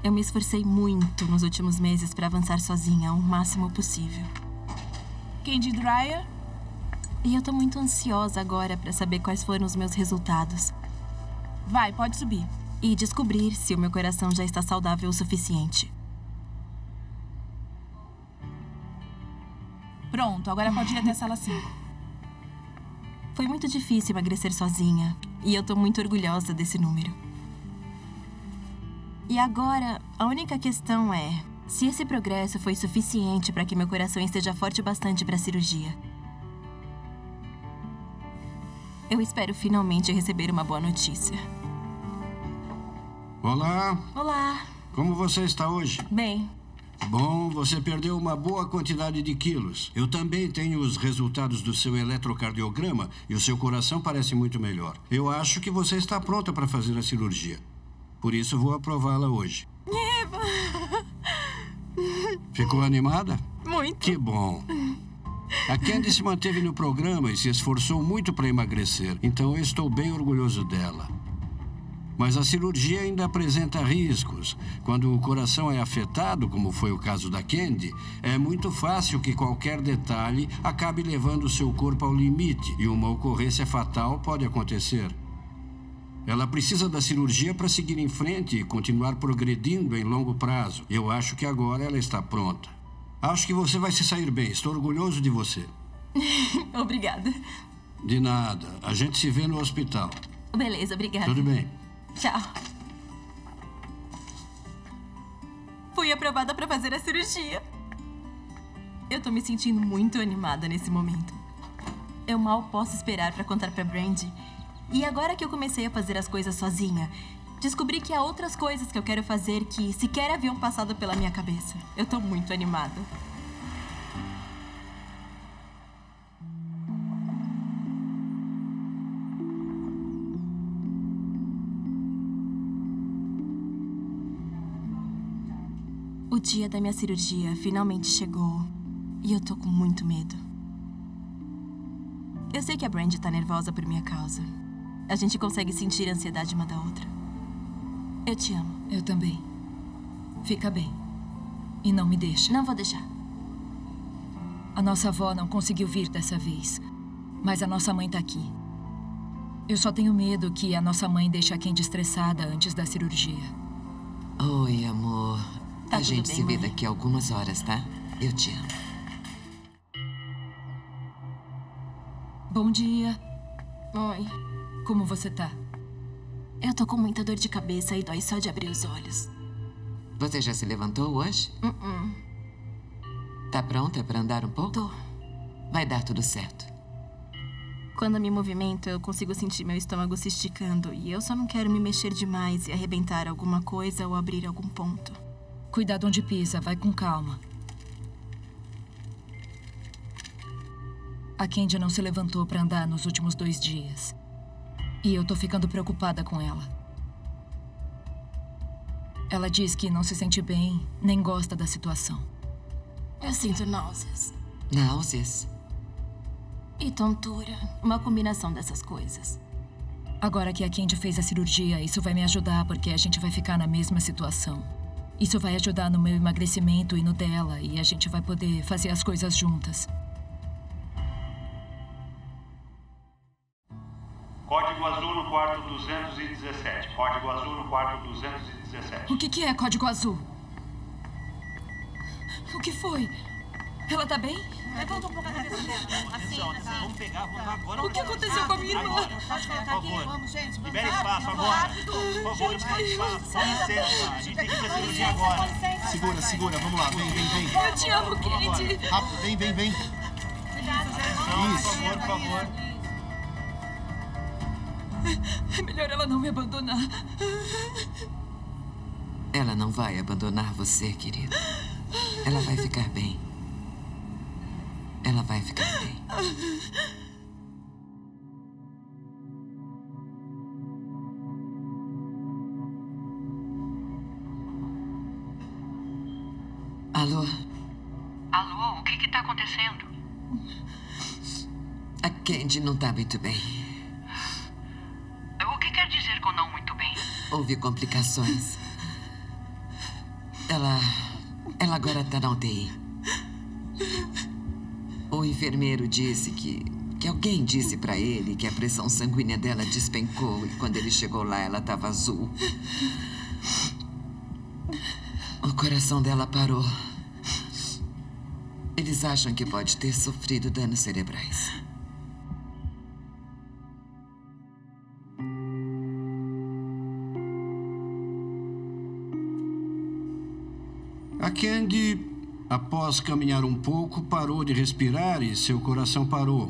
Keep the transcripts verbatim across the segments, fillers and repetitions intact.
Eu me esforcei muito nos últimos meses para avançar sozinha o máximo possível. Candy Dreier? E eu tô muito ansiosa agora para saber quais foram os meus resultados. Vai, pode subir. E descobrir se o meu coração já está saudável o suficiente. Pronto, agora pode ir até a sala cinco. Foi muito difícil emagrecer sozinha. E eu tô muito orgulhosa desse número. E agora, a única questão é se esse progresso foi suficiente para que meu coração esteja forte bastante para a cirurgia. Eu espero finalmente receber uma boa notícia. Olá. Olá. Como você está hoje? Bem. Bom, você perdeu uma boa quantidade de quilos. Eu também tenho os resultados do seu eletrocardiograma e o seu coração parece muito melhor. Eu acho que você está pronta para fazer a cirurgia. Por isso, vou aprová-la hoje. Eva! Ficou animada? Muito. Que bom. A Candy se manteve no programa e se esforçou muito para emagrecer, então eu estou bem orgulhoso dela. Mas a cirurgia ainda apresenta riscos. Quando o coração é afetado, como foi o caso da Candy, é muito fácil que qualquer detalhe acabe levando o seu corpo ao limite e uma ocorrência fatal pode acontecer. Ela precisa da cirurgia para seguir em frente e continuar progredindo em longo prazo. Eu acho que agora ela está pronta. Acho que você vai se sair bem. Estou orgulhoso de você. Obrigada. De nada. A gente se vê no hospital. Beleza, obrigada. Tudo bem. Tchau. Fui aprovada para fazer a cirurgia. Eu tô me sentindo muito animada nesse momento. Eu mal posso esperar para contar para Brandy. E agora que eu comecei a fazer as coisas sozinha, descobri que há outras coisas que eu quero fazer que sequer haviam passado pela minha cabeça. Eu tô muito animada. O dia da minha cirurgia finalmente chegou e eu tô com muito medo. Eu sei que a Brandy tá nervosa por minha causa. A gente consegue sentir a ansiedade uma da outra. Eu te amo. Eu também. Fica bem. E não me deixa. Não vou deixar. A nossa avó não conseguiu vir dessa vez. Mas a nossa mãe tá aqui. Eu só tenho medo que a nossa mãe deixe a Candy estressada antes da cirurgia. Oi, amor. Tá a gente bem, se vê mãe? daqui a algumas horas, tá? Eu te amo. Bom dia. Oi. Como você tá? Eu tô com muita dor de cabeça e dói só de abrir os olhos. Você já se levantou hoje? Uh-uh. Tá pronta pra andar um pouco? Tô. Vai dar tudo certo. Quando eu me movimento, eu consigo sentir meu estômago se esticando. E eu só não quero me mexer demais e arrebentar alguma coisa ou abrir algum ponto. Cuidado onde pisa, vai com calma. A Candy não se levantou pra andar nos últimos dois dias. E eu tô ficando preocupada com ela. Ela diz que não se sente bem, nem gosta da situação. Eu sinto náuseas. Náuseas? E tontura. Uma combinação dessas coisas. Agora que a Candy fez a cirurgia, isso vai me ajudar, porque a gente vai ficar na mesma situação. Isso vai ajudar no meu emagrecimento e no dela, e a gente vai poder fazer as coisas juntas. Código azul no quarto duzentos e dezessete. Código azul no quarto duzentos e dezessete. O que que é código azul? O que foi? Ela tá bem? Levanta um pouco a cabeça dela. Assim, tá. Vamos pegar, vamos agora. O que aconteceu com a minha irmã? Pode colocar aqui. Vamos, gente. Vamos Libere rápido, espaço vamos agora. rápido. Por favor, libere espaço. Com licença. A gente tem que fazer a cirurgia agora. Segura, segura, vamos lá, vem, vem, vem. Eu te amo, Candy. Rápido, vem, vem, vem. Não, por favor, por favor. É melhor ela não me abandonar. Ela não vai abandonar você, querida. Ela vai ficar bem. Ela vai ficar bem. Alô? Alô, o que que tá acontecendo? A Candy não tá muito bem. O que quer dizer com não muito bem? Houve complicações. Ela... Ela agora tá na U T I. O enfermeiro disse que... Que alguém disse pra ele que a pressão sanguínea dela despencou e quando ele chegou lá ela tava azul. O coração dela parou. Eles acham que pode ter sofrido danos cerebrais. A Candy, após caminhar um pouco, parou de respirar e seu coração parou.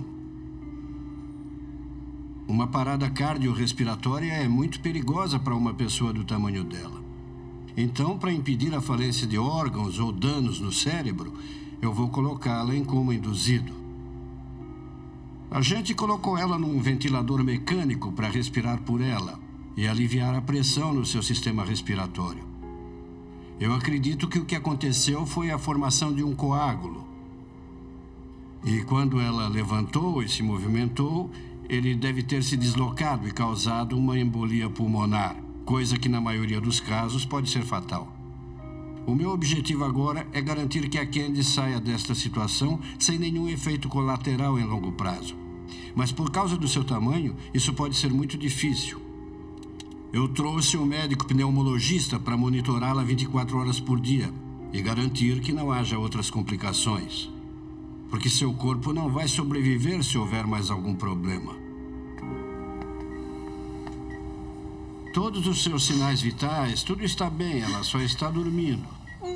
Uma parada cardiorrespiratória é muito perigosa para uma pessoa do tamanho dela. Então, para impedir a falência de órgãos ou danos no cérebro, eu vou colocá-la em coma induzido. A gente colocou ela num ventilador mecânico para respirar por ela e aliviar a pressão no seu sistema respiratório. Eu acredito que o que aconteceu foi a formação de um coágulo. E quando ela levantou e se movimentou, ele deve ter se deslocado e causado uma embolia pulmonar, coisa que na maioria dos casos pode ser fatal. O meu objetivo agora é garantir que a Candy saia desta situação sem nenhum efeito colateral em longo prazo. Mas por causa do seu tamanho, isso pode ser muito difícil. Eu trouxe um médico pneumologista para monitorá-la vinte e quatro horas por dia e garantir que não haja outras complicações. Porque seu corpo não vai sobreviver se houver mais algum problema. Todos os seus sinais vitais, tudo está bem, ela só está dormindo.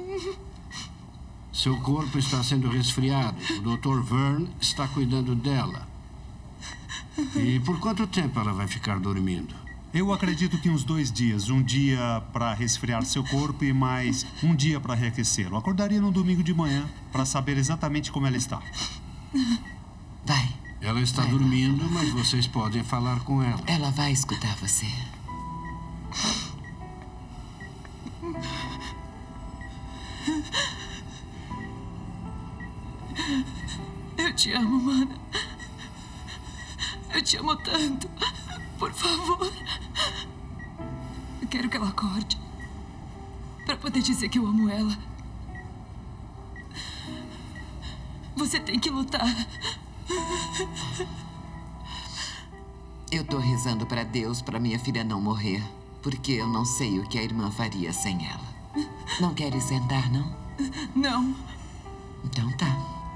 Seu corpo está sendo resfriado. O doutor Vern está cuidando dela. E por quanto tempo ela vai ficar dormindo? Eu acredito que uns dois dias. Um dia para resfriar seu corpo e mais um dia para reaquecê-lo. Acordaria no domingo de manhã para saber exatamente como ela está. Vai. Ela está vai, dormindo, vai. Mas vocês podem falar com ela. Ela vai escutar você. Eu te amo, mana. Eu te amo tanto. Por favor. Eu quero que ela acorde. Para poder dizer que eu amo ela. Você tem que lutar. Eu tô rezando para Deus para minha filha não morrer. Porque eu não sei o que a irmã faria sem ela. Não quer sentar, não? Não. Então tá.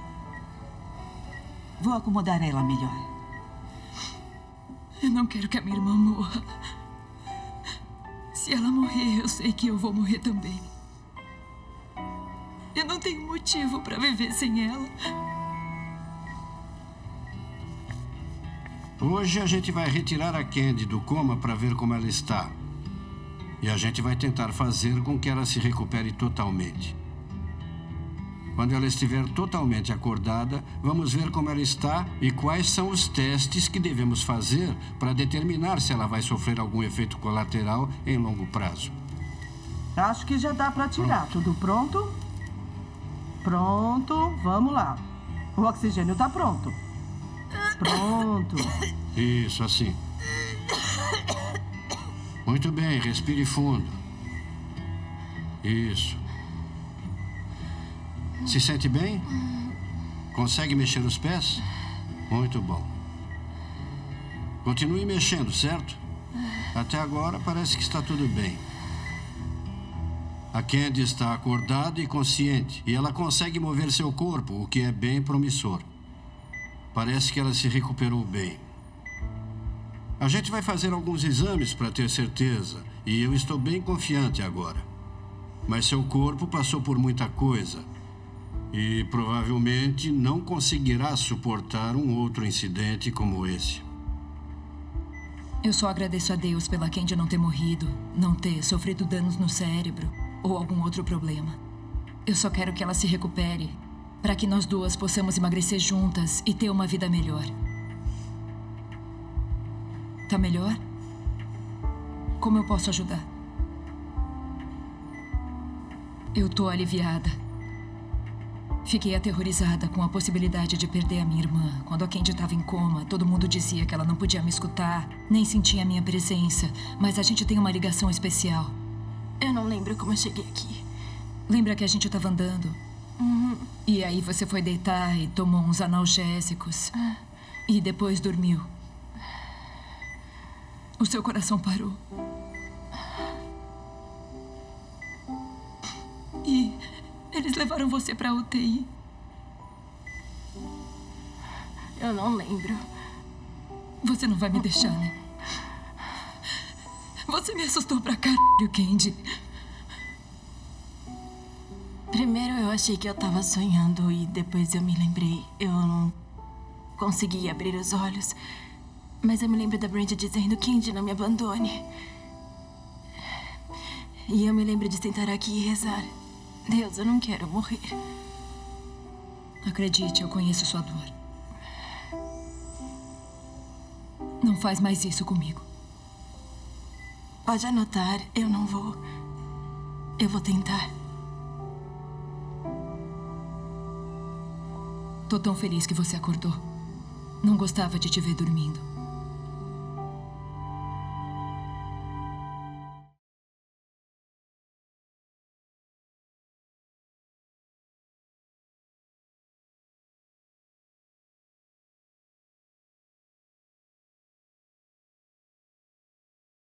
Vou acomodar ela melhor. Eu não quero que a minha irmã morra. Se ela morrer, eu sei que eu vou morrer também. Eu não tenho motivo para viver sem ela. Hoje a gente vai retirar a Candy do coma para ver como ela está. E a gente vai tentar fazer com que ela se recupere totalmente. Quando ela estiver totalmente acordada, vamos ver como ela está e quais são os testes que devemos fazer para determinar se ela vai sofrer algum efeito colateral em longo prazo. Acho que já dá para tirar. Tudo pronto? Pronto. Vamos lá. O oxigênio está pronto. Pronto. Isso, assim. Muito bem, respire fundo. Isso. Se sente bem? Consegue mexer os pés? Muito bom. Continue mexendo, certo? Até agora parece que está tudo bem. A Candy está acordada e consciente, e ela consegue mover seu corpo, o que é bem promissor. Parece que ela se recuperou bem. A gente vai fazer alguns exames para ter certeza, e eu estou bem confiante agora. Mas seu corpo passou por muita coisa. E provavelmente não conseguirá suportar um outro incidente como esse. Eu só agradeço a Deus pela Candy não ter morrido, não ter sofrido danos no cérebro ou algum outro problema. Eu só quero que ela se recupere para que nós duas possamos emagrecer juntas e ter uma vida melhor. Tá melhor? Como eu posso ajudar? Eu tô aliviada. Fiquei aterrorizada com a possibilidade de perder a minha irmã. Quando a Candy estava em coma, todo mundo dizia que ela não podia me escutar, nem sentia a minha presença. Mas a gente tem uma ligação especial. Eu não lembro como eu cheguei aqui. Lembra que a gente estava andando? Uhum. E aí você foi deitar e tomou uns analgésicos. E depois dormiu. O seu coração parou. E eles levaram você pra U T I. Eu não lembro. Você não vai me deixar, né? Você me assustou pra caralho, Candy. Primeiro eu achei que eu tava sonhando e depois eu me lembrei. Eu não consegui abrir os olhos. Mas eu me lembro da Brandy dizendo: Candy, não me abandone. E eu me lembro de sentar aqui e rezar: Deus, eu não quero morrer. Acredite, eu conheço sua dor. Não faz mais isso comigo. Pode anotar, eu não vou. Eu vou tentar. Tô tão feliz que você acordou. Não gostava de te ver dormindo.